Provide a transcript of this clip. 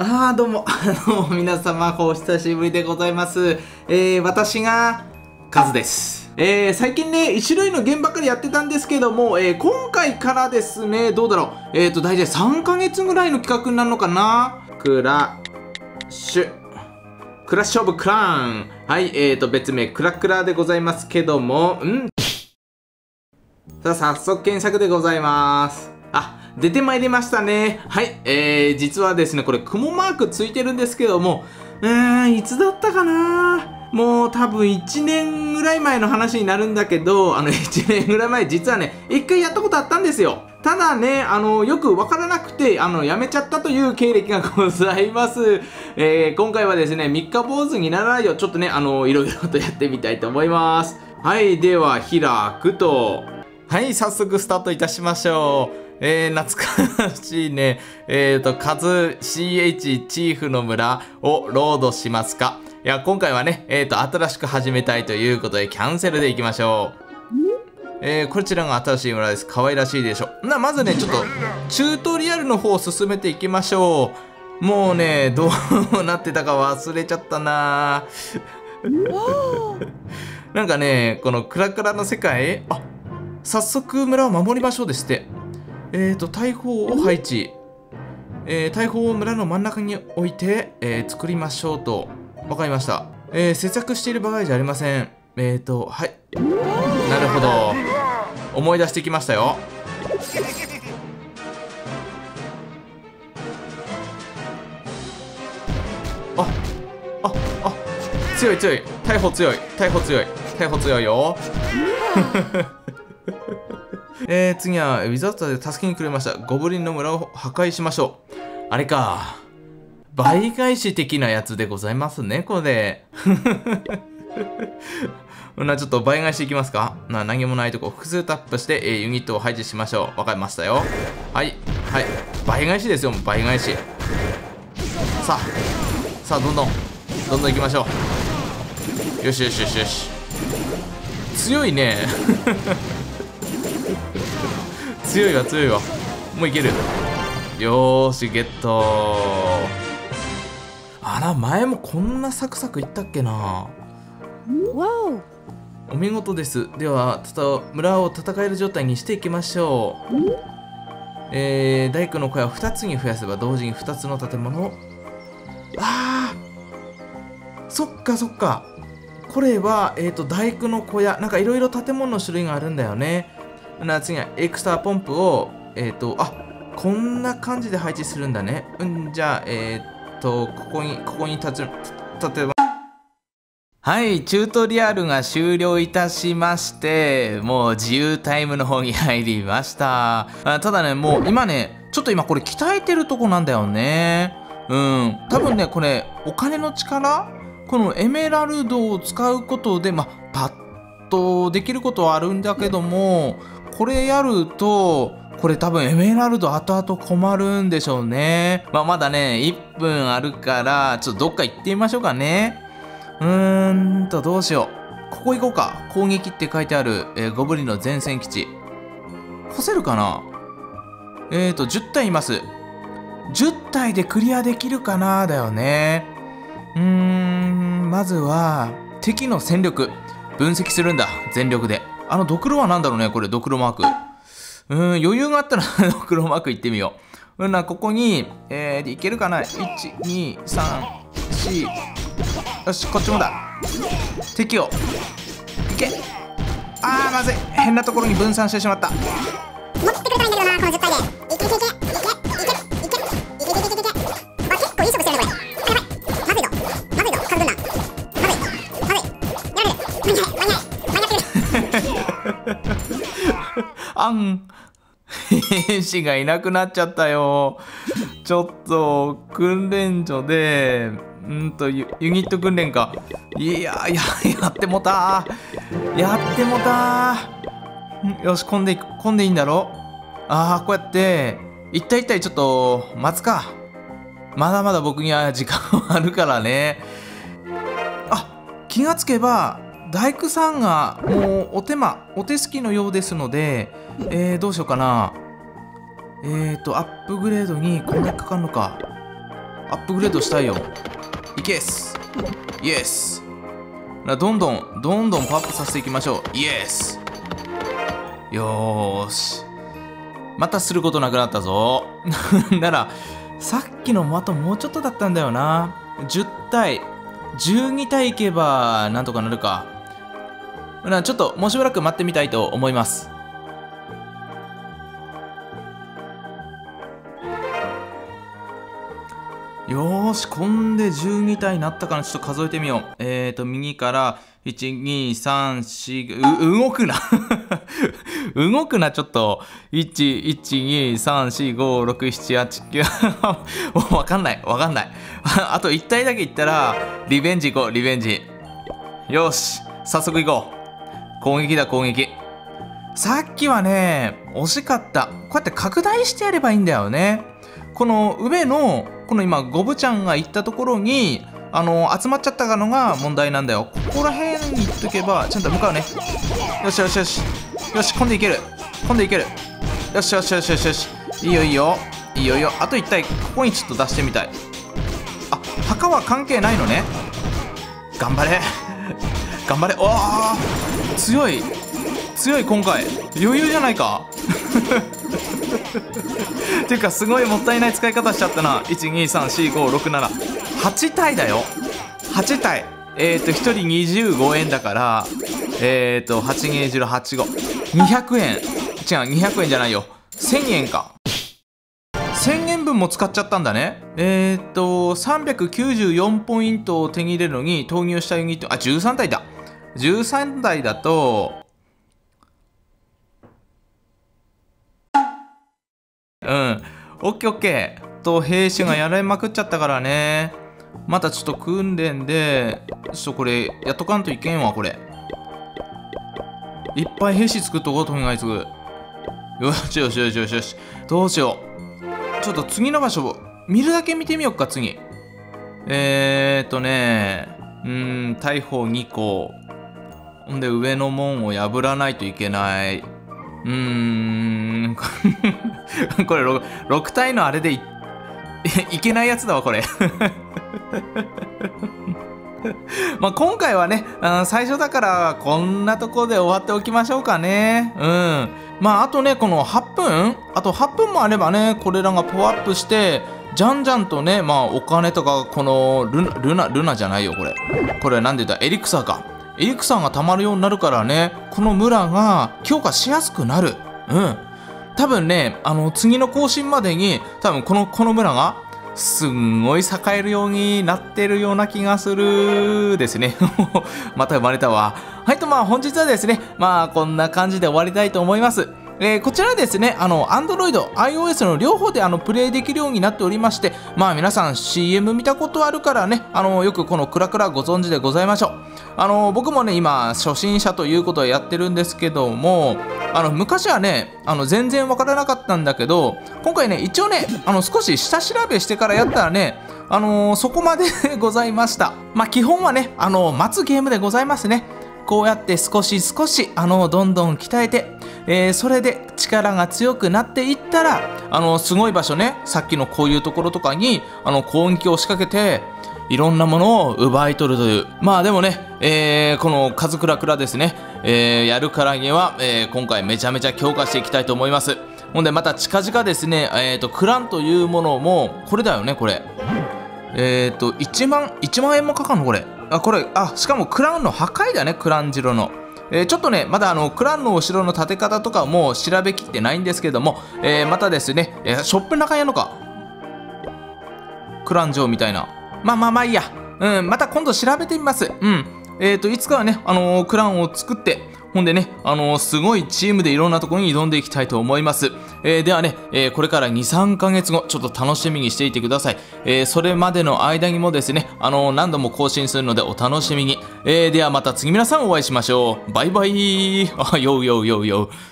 どうも、皆様、お久しぶりでございます。私が、カズです。最近ね、1種類のゲームばっかりやってたんですけども、今回からですね、どうだろう。大体3ヶ月ぐらいの企画になるのかな。クラッシュオブクラーン。はい、別名、クラクラでございますけども、さあ、早速検索でございます。出てまいりましたね。はい。実はですね、これ、雲マークついてるんですけども、いつだったかな、もう多分1年ぐらい前の話になるんだけど、1年ぐらい前、実はね、1回やったことあったんですよ。ただね、よくわからなくて、やめちゃったという経歴がございます。今回はですね、三日坊主にならないよう、ちょっとね、いろいろとやってみたいと思います。はい、では、開くと。はい、早速スタートいたしましょう。懐かしいね。カズ CH チーフの村をロードしますか。いや、今回はね、新しく始めたいということで、キャンセルでいきましょう。こちらが新しい村です。可愛らしいでしょ。まずね、ちょっと、チュートリアルの方を進めていきましょう。もうね、どうなってたか忘れちゃったななんかね、このクラクラの世界、早速村を守りましょうですって。大砲を配置。大砲を村の真ん中に置いて、作りましょうと。わかりました。節約している場合じゃありません。はい。なるほど。思い出してきましたよ。強い強い。大砲強い。大砲強い。大砲強いよ。次はウィザードで助けにくれました。ゴブリンの村を破壊しましょう。あれか。倍返し的なやつでございますね、これ。ちょっと倍返しいきますか。何もないとこ複数タップして、ユニットを配置しましょう。わかりましたよ。はい。はい。倍返しですよ、倍返し。さあ、どんどん行きましょう。よし。強いね。強いわ。もういける。よーし、ゲット。前もこんなサクサクいったっけな。お見事です。では、村を戦える状態にしていきましょう。大工の小屋を2つに増やせば同時に2つの建物を。そっか。これは、大工の小屋。なんかいろいろ建物の種類があるんだよね。次はエクスターポンプを、こんな感じで配置するんだね。じゃあ、ここに立てば。はい、チュートリアルが終了いたしまして、もう自由タイムの方に入りました。ただね、もう今ね、ちょっと今これ鍛えてるとこなんだよね。多分ね、これ、お金の力？このエメラルドを使うことで、パッとできることはあるんだけども、これやると、これ多分エメラルド後々困るんでしょうね。まだね、1分あるから、ちょっとどっか行ってみましょうかね。どうしよう。ここ行こうか。攻撃って書いてある、ゴブリンの前線基地。干せるかな？10体います。10体でクリアできるかなだよね。まずは、敵の戦力。分析するんだ。全力で。ドクロは何だろうね、これ、ドクロマーク。余裕があったらドクロマーク行ってみよう。ここに、いけるかな ?1、2、3、4。よし、こっちもだ。敵を。いけ。まずい。変なところに分散してしまった。 持ってくれたいんだけどな、この10体で。いけ。結構いい勝負してるね、これ。まずいぞ、カズ軍団。まずい。 兵士がいなくなっちゃったよ。ちょっと訓練所でユニット訓練か。やってもた。よし、混んでいいんだろ。こうやって一体ちょっと待つか。まだまだ僕には時間はあるからね。気がつけば大工さんがもうお手すきのようですので、どうしようかな。アップグレードにこんなにかかるのか。 アップグレードしたいよ。いけっす。イエス。どんどんパワーアップさせていきましょう。イエス。よーし。またすることなくなったぞ。なら、さっきのもあともうちょっとだったんだよな。10体、12体いけばなんとかなるか。ちょっともうしばらく待ってみたいと思います。よーし、こんで12体になったかな。ちょっと数えてみよう。右から1、2、3、4、動くな。動くな、ちょっと。1、1、2、3、4、5、6、7、8、9。わかんない。あと1体だけいったら、リベンジ行こう、リベンジ。よし、早速行こう。攻撃だ、攻撃。さっきはね、惜しかった。こうやって拡大してやればいいんだよね。この上の、この今、ゴブちゃんが行ったところに、集まっちゃったのが問題なんだよ。ここら辺に行っとけば、ちゃんと向かうね。よしよしよし。よし、今度いける。よしよしよしよしよし。いいよいいよ。いいよいいよ。あと1体、ここにちょっと出してみたい。あ、墓は関係ないのね。頑張れ。頑張れ。おー、強い。強い、今回。余裕じゃないか。ていうか、すごいもったいない使い方しちゃったな。1、2、3、4、5、6、7。8体だよ。8体。1人25円だから、8、20、8、5。200円。違う、200円じゃないよ。1000円か。1000円分も使っちゃったんだね。394ポイントを手に入れるのに投入したユニット、あ、13体だ。13体だと、オッケーオッケー。兵士がやられまくっちゃったからね。またちょっと訓練で、これ、やっとかんといけんわ、これ。いっぱい兵士作っとこう、とにかく。よしよしよしよしよし。どうしよう。ちょっと次の場所、見るだけ見てみよっか、次。大砲2個。ほんで、上の門を破らないといけない。これ 6体のあれで いけないやつだわ、これ。まあ今回はね、最初だからこんなところで終わっておきましょうかね。まああとね、この8分あと8分もあればね、これらがパワーアップしてじゃんじゃんとね、まあお金とか、このルナじゃないよ、これなんで言ったらエリクサーか。エリクサーが溜まるようになるからね、この村が強化しやすくなる。多分ね、次の更新までに多分この村がすんごい栄えるようになってるような気がするですね。また生まれたわ。はい、とまあ本日はですね、まあこんな感じで終わりたいと思います。こちらですね、Android、iOS の両方でプレイできるようになっておりまして、まあ皆さん CM 見たことあるからね、よくこのクラクラご存知でございましょう。僕もね、今、初心者ということをやってるんですけども、昔はね、全然わからなかったんだけど、今回ね、一応ね、少し下調べしてからやったらね、そこまでございました。まあ基本はね、待つゲームでございますね。こうやって少し少しどんどん鍛えて、それで力が強くなっていったらすごい場所ね、さっきのこういうところとかに攻撃を仕掛けていろんなものを奪い取るという。まあでもね、このカズクラクラですね、やるからには、今回めちゃめちゃ強化していきたいと思います。ほんでまた近々ですね、クランというものもこれだよね、これ1万円もかかるのこれ。しかもクランの破壊だね、クラン城の。ちょっとね、まだクランのお城の建て方とかも調べきってないんですけども、またですね、ショップの中にやるのか。クラン城みたいな。まあいいや。また今度調べてみます。いつかはね、クランを作って、ほんでね、すごいチームでいろんなところに挑んでいきたいと思います。ではね、これから2、3ヶ月後、ちょっと楽しみにしていてください。それまでの間にもですね、何度も更新するのでお楽しみに。ではまた次皆さんお会いしましょう。バイバイ。よ。